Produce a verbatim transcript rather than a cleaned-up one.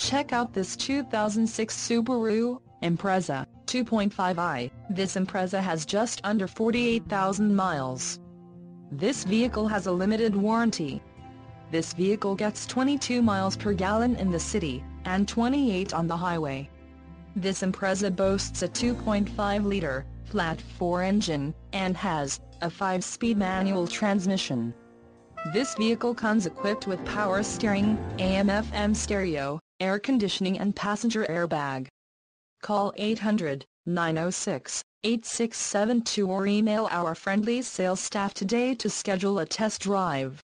Check out this two thousand six Subaru Impreza two point five i. This Impreza has just under forty-eight thousand miles. This vehicle has a limited warranty. This vehicle gets twenty-two miles per gallon in the city, and twenty-eight on the highway. This Impreza boasts a two point five liter, flat-four engine, and has a five-speed manual transmission. This vehicle comes equipped with power steering, A M F M stereo, air conditioning and passenger airbag. Call eight hundred, nine oh six, eight six seven two or email our friendly sales staff today to schedule a test drive.